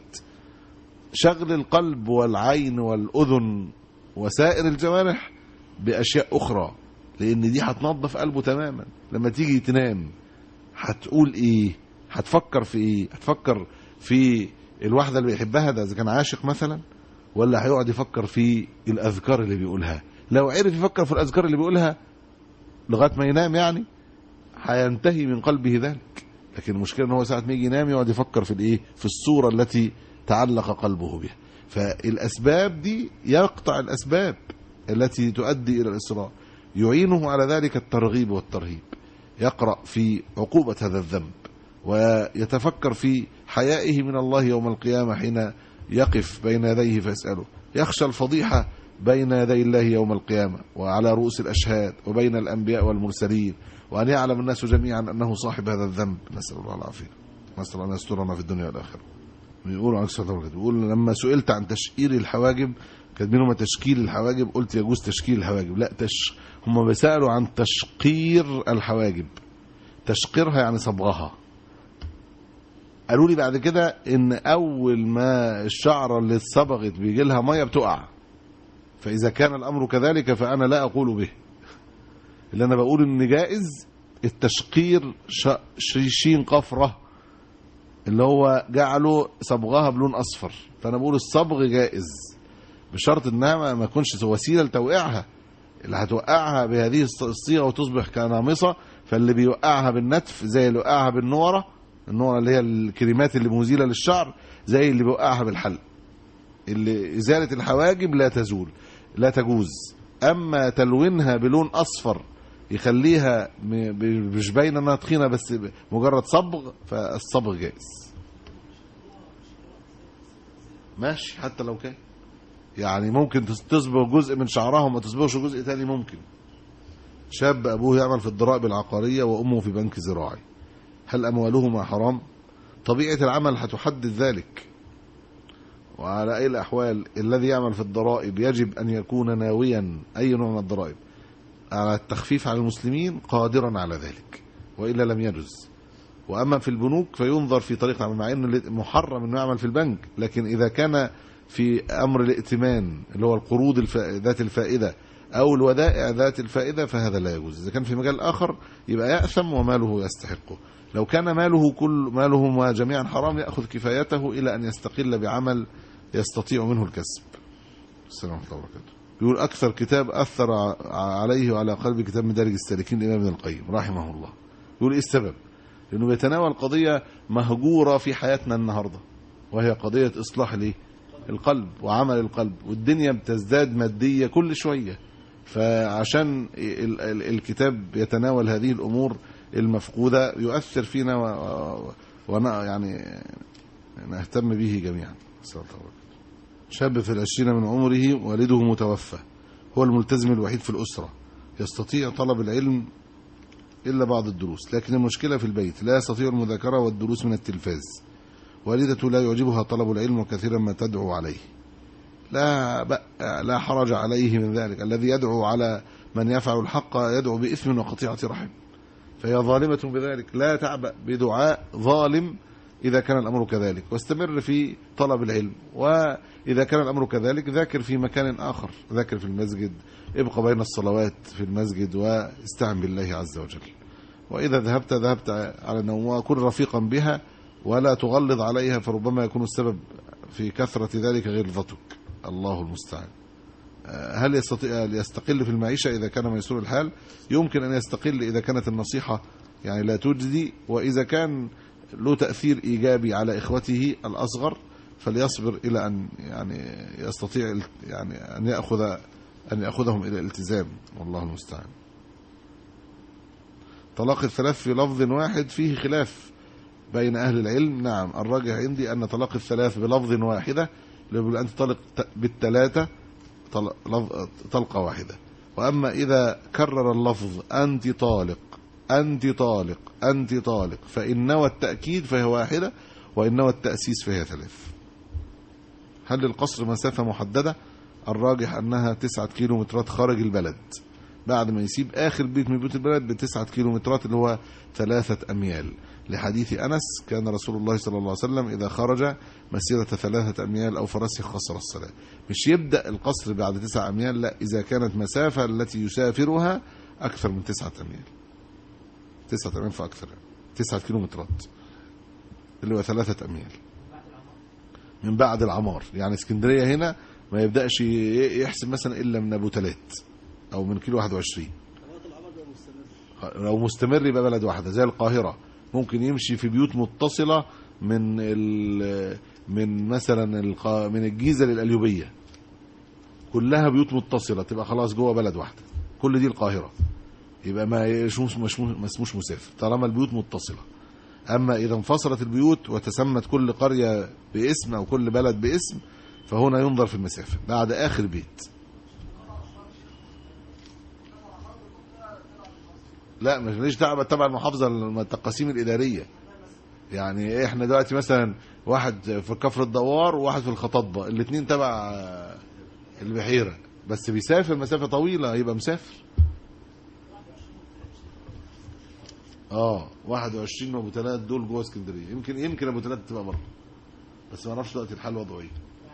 شغل القلب والعين والأذن وسائر الجوارح بأشياء أخرى، لأن دي هتنظف قلبه تماما. لما تيجي تنام هتقول إيه؟ هتفكر في إيه؟ هتفكر في الواحدة اللي بيحبها ده إذا كان عاشق مثلا، ولا هيقعد يفكر في الأذكار اللي بيقولها؟ لو عرف يفكر في الأذكار اللي بيقولها لغاية ما ينام يعني هينتهي من قلبه ذلك. لكن المشكلة ان هو ساعة ما يجي ينام يقعد يفكر في الايه؟ في الصورة التي تعلق قلبه بها. فالأسباب دي يقطع الأسباب التي تؤدي إلى الإصرار. يعينه على ذلك الترغيب والترهيب. يقرأ في عقوبة هذا الذنب، ويتفكر في حيائه من الله يوم القيامة حين يقف بين يديه فيسأله. يخشى الفضيحة بين يدي الله يوم القيامة وعلى رؤوس الأشهاد وبين الأنبياء والمرسلين، وأن يعلم الناس جميعا أنه صاحب هذا الذنب. نسأل الله العافية، نسأل الله أن يسترنا في الدنيا والآخرة. بيقولوا عليه الصلاة والسلام، بيقول لما سئلت عن تشكيل الحواجب، كاتبين هم تشكيل الحواجب، قلت يجوز تشكيل الحواجب. لا، تش هم بيسألوا عن تشقير الحواجب. تشقيرها يعني صبغها. قالوا لي بعد كده ان اول ما الشعره اللي اتصبغت بيجي لها ميه بتقع، فاذا كان الامر كذلك فانا لا اقول به. اللي انا بقول ان جائز التشقير شين قفره، اللي هو جعله صبغها بلون اصفر، فانا بقول الصبغ جائز بشرط انها ما يكونش وسيله لتوقيعها. اللي هتوقعها بهذه الصيغه وتصبح كنامصه فاللي بيوقعها بالنتف زي اللي بيوقعها بالنورة، النورة اللي هي الكريمات اللي مزيلة للشعر، زي اللي بيوقعها بالحلق. اللي إزالة الحواجب لا تزول لا تجوز. أما تلوينها بلون أصفر يخليها مش باينة انها تخينة بس مجرد صبغ، فالصبغ جائز ماشي حتى لو كان يعني ممكن تصبغ جزء من شعرها وما تصبغش جزء تاني. ممكن شاب أبوه يعمل في الضرائب العقارية وأمه في بنك زراعي، هل أموالهما حرام؟ طبيعة العمل هتحدد ذلك. وعلى أي الأحوال الذي يعمل في الضرائب يجب أن يكون ناويا أي نوع من الضرائب على التخفيف على المسلمين قادرا على ذلك، وإلا لم يجوز. وأما في البنوك فينظر في طريقة العمل، مع أنه محرم أنه يعمل في البنك، لكن إذا كان في أمر الائتمان اللي هو القروض ذات الفائدة أو الودائع ذات الفائدة فهذا لا يجوز. إذا كان في مجال آخر يبقى يأثم وماله يستحقه. لو كان ماله كل ماله جميعا حرام يأخذ كفايته إلى أن يستقل بعمل يستطيع منه الكسب. السلام عليكم ورحمة الله وبركاته. يقول أكثر كتاب أثر عليه وعلى قلبي كتاب مدارج السالكين الإمام ابن القيم رحمه الله. يقول إيه السبب؟ لأنه بيتناول قضية مهجورة في حياتنا النهاردة، وهي قضية إصلاح ليه القلب وعمل القلب، والدنيا بتزداد مادية كل شوية. فعشان الكتاب يتناول هذه الأمور المفقودة يؤثر فينا وأنا يعني نهتم به جميعا. شاب في العشرين من عمره والده متوفى، هو الملتزم الوحيد في الأسرة، يستطيع طلب العلم إلا بعض الدروس، لكن المشكلة في البيت لا يستطيع المذاكرة والدروس من التلفاز. والدته لا يعجبها طلب العلم وكثيرا ما تدعو عليه. لا بقى لا حرج عليه من ذلك. الذي يدعو على من يفعل الحق يدعو بإثم وقطيعة رحم، فهي ظالمة بذلك. لا تعبأ بدعاء ظالم إذا كان الأمر كذلك، واستمر في طلب العلم. وإذا كان الأمر كذلك ذاكر في مكان آخر، ذاكر في المسجد، ابقى بين الصلوات في المسجد واستعن بالله عز وجل. وإذا ذهبت ذهبت على النوم، وكن رفيقا بها ولا تغلظ عليها، فربما يكون السبب في كثرة ذلك غلظتك. الله المستعان. هل يستطيع يستقل في المعيشة إذا كان ميسور الحال؟ يمكن أن يستقل إذا كانت النصيحة يعني لا تجدي، وإذا كان له تأثير إيجابي على إخوته الأصغر فليصبر إلى أن يعني يستطيع يعني أن يأخذ أن يأخذهم إلى الالتزام، والله المستعان. طلاق الثلاث في لفظ واحد فيه خلاف بين أهل العلم. نعم، الراجح عندي أن طلاق الثلاث بلفظ واحدة يقول أنت طلق بالثلاثة طلقة واحدة. وأما إذا كرر اللفظ أنت طالق أنت طالق أنت طالق فإن نوى التأكيد فهي واحدة، وإن نوى التأسيس فهي ثلاث. هل للقصر مسافة محددة؟ الراجح أنها تسعة كيلومترات خارج البلد، بعد ما يسيب آخر بيت من بيوت البلد بتسعة كيلومترات اللي هو ثلاثة أميال، لحديث أنس كان رسول الله صلى الله عليه وسلم إذا خرج مسيرة ثلاثة أميال أو فرسخ قصر الصلاة. مش يبدأ القصر بعد تسعة أميال، لا، إذا كانت مسافة التي يسافرها أكثر من تسعة أميال، تسعة أميال فأكثر، تسعة كيلومترات اللي هو ثلاثة أميال من بعد العمار. يعني اسكندرية هنا ما يبدأش يحسب مثلا إلا من أبو تلات أو من كيلو واحد وعشرين. لو مستمر يبقى بلد واحدة زي القاهرة، ممكن يمشي في بيوت متصلة من من مثلا من الجيزة للقليوبية، كلها بيوت متصلة، تبقى خلاص جوه بلد واحدة. كل دي القاهرة، يبقى ما اسموش مسافر طالما البيوت متصلة. أما إذا انفصلت البيوت وتسمت كل قرية باسم أو كل بلد باسم فهنا ينظر في المسافة بعد آخر بيت. لا مش ليش دعوه تبع المحافظه التقاسيم الاداريه. يعني احنا دلوقتي مثلا واحد في كفر الدوار وواحد في الخطاطبه، الاثنين تبع البحيره، بس بيسافر مسافه طويله يبقى مسافر. اه واحد وعشرين وابو ثلاث دول جوه اسكندريه، يمكن يمكن ابو ثلاث تبقى بره، بس ما اعرفش دلوقتي الحال وضعه ايه.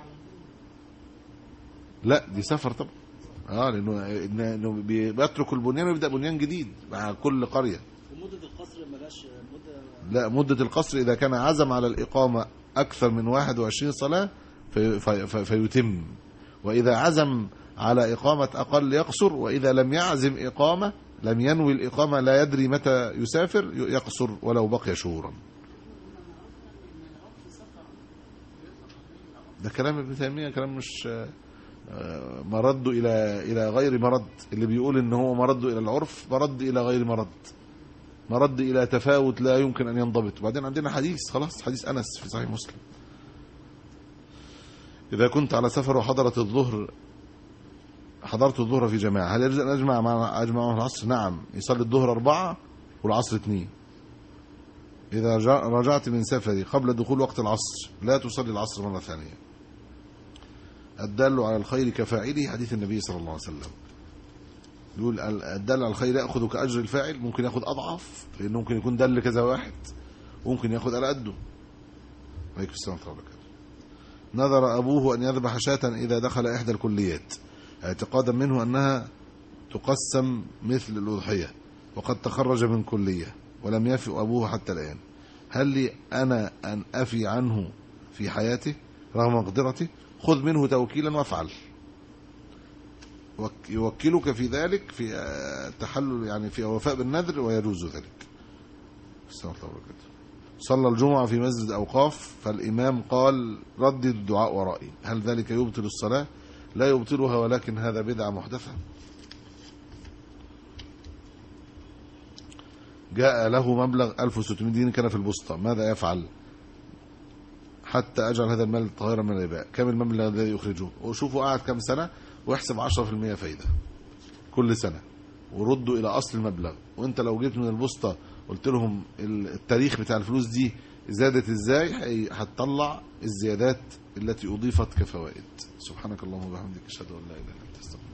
لا دي سفر طبعا، اه لانه انه بيترك البنيان ويبدا بنيان جديد مع كل قريه. ومده القصر ملاش مده؟ لا، مده القصر اذا كان عزم على الاقامه اكثر من واحد وعشرين صلاه في في في فيتم، واذا عزم على اقامه اقل يقصر، واذا لم يعزم اقامه لم ينوي الإقامة لا يدري متى يسافر يقصر ولو بقي شهورا. ده كلام ابن تيمية، كلام مش مرد إلى إلى غير مرد. اللي بيقول إن هو مرد إلى العرف مرد إلى غير مرد، مرد إلى تفاوت لا يمكن أن ينضبط. وبعدين عندنا حديث، خلاص حديث أنس في صحيح مسلم: إذا كنت على سفر وحضرت الظهر حضرت الظهر في جماعة، هل يجوز أن أجمع مع أجمع مع العصر؟ نعم، يصلي الظهر أربعة والعصر اثنين. إذا رجعت من سفري قبل دخول وقت العصر لا تصلي العصر مرة ثانية. الدال على الخير كفاعله، حديث النبي صلى الله عليه وسلم يقول الدال على الخير يأخذ كأجر الفاعل، ممكن يأخذ أضعاف لأنه ممكن يكون دل كذا واحد، وممكن يأخذ على قده. عليكم السلام ورحمة الله وبركاته. نذر أبوه أن يذبح شاة إذا دخل إحدى الكليات اعتقادا منه أنها تقسم مثل الأضحية، وقد تخرج من كلية ولم يفي أبوه حتى الآن. هل لي أنا أن أفي عنه في حياته رغم مقدرته؟ خذ منه توكيلا وافعل. يوكلك في ذلك في تحلل يعني في وفاء بالنذر، ويجوز ذلك. السلام عليكم ورحمة الله. صلى الجمعة في مسجد أوقاف فالإمام قال ردد الدعاء ورائي، هل ذلك يبطل الصلاة؟ لا يبطلها، ولكن هذا بدعة محدثة. جاء له مبلغ ألف وستمائة دينار كان في البسطة، ماذا يفعل حتى أجعل هذا المال طاهرا من الربا؟ كم المبلغ الذي يخرجه؟ وشوفوا قاعد كم سنة ويحسب عشرة في المئة فايدة كل سنة، وردوا إلى أصل المبلغ. وانت لو جيت من البسطة قلت لهم التاريخ بتاع الفلوس دي زادت ازاي، هتطلع الزيادات التي أضيفت كفوائد. سبحانك اللهم وبحمدك، أشهد أن لا إله إلا أنت، استغفرك.